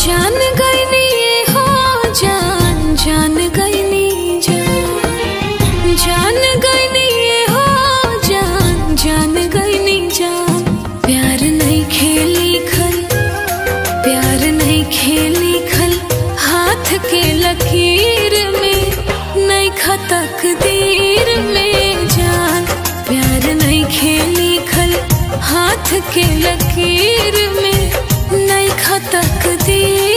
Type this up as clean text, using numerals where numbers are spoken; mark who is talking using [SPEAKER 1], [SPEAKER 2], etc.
[SPEAKER 1] जान गईनी ये हो जान, जान गईनी जान, जान गईनी ये हो जान, जान गईनी जान। प्यार नहीं खेली खल, प्यार नहीं खेली खल, हाथ के लकीर में नहीं खा तकदीर में जान। प्यार नहीं खेली खल, हाथ के लकीर में नहीं खा तकदीर।